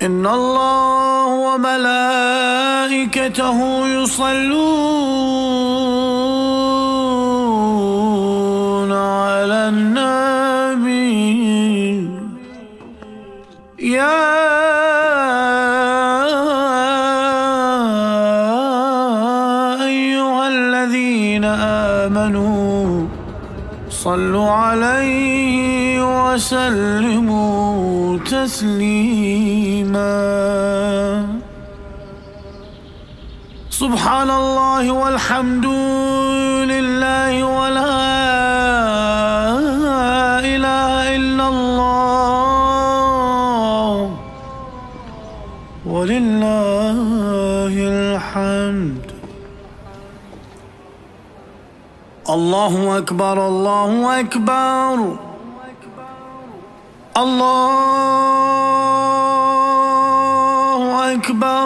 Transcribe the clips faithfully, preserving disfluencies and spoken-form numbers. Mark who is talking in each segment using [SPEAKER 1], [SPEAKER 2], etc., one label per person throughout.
[SPEAKER 1] إن الله وملائكته يصلون على النبي يا أيها الذين آمنوا صلوا عليه وسلموا تسليما. سبحان الله والحمد لله ولا إله إلا الله ولله الحمد. الله أكبر الله أكبر الله أكبر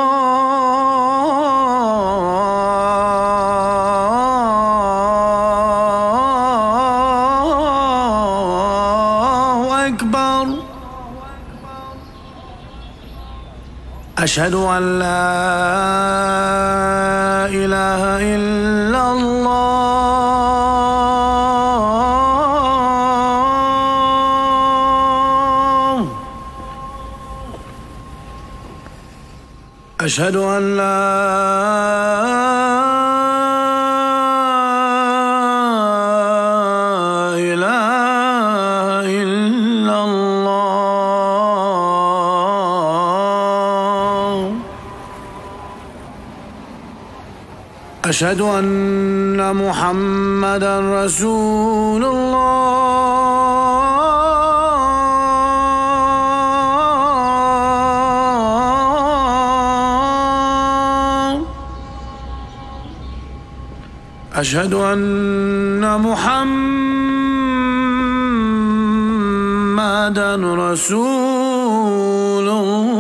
[SPEAKER 1] الله أكبر. أشهد أن لا إله إلا الله أشهد أن لا إله إلا الله. أشهد أن محمدًا رسول الله. أشهد أن محمدًا رسول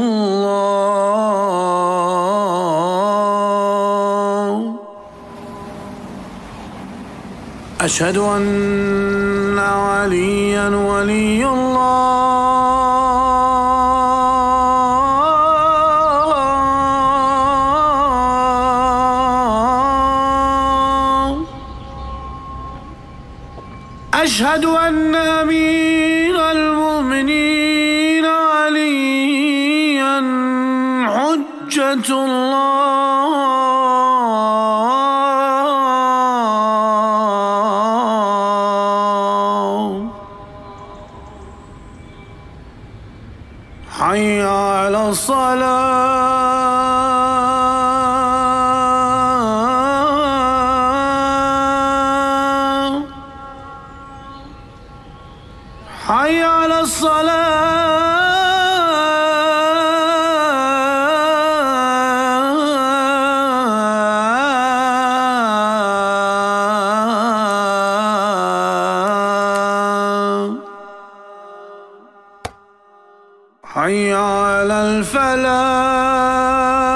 [SPEAKER 1] الله. أشهد أن عليًا ولي الله. أشهد أن أمير المؤمنين عليًا حجة الله. حي على الصلاة. حي على الصلاة. حي على الفلاح.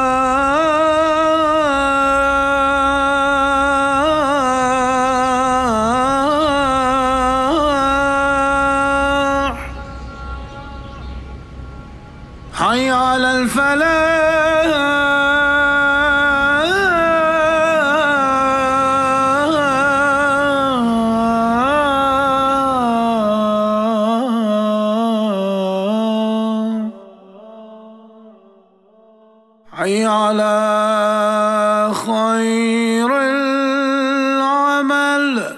[SPEAKER 1] حي على الفلاح. حي على خير العمل.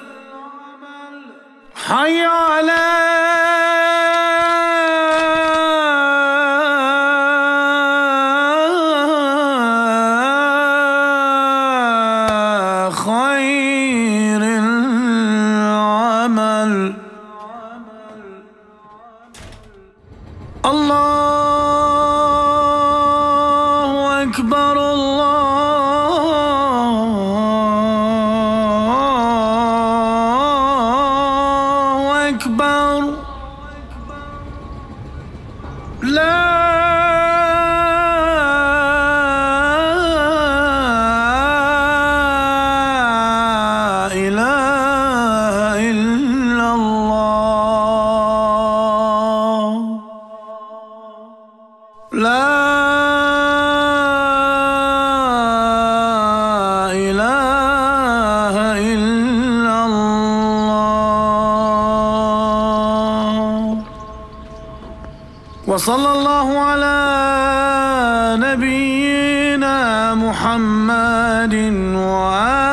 [SPEAKER 1] حي على خير العمل. الله أكبر الله أكبر. لا إله إلا الله. لا وصلى الله على نبينا محمد وآله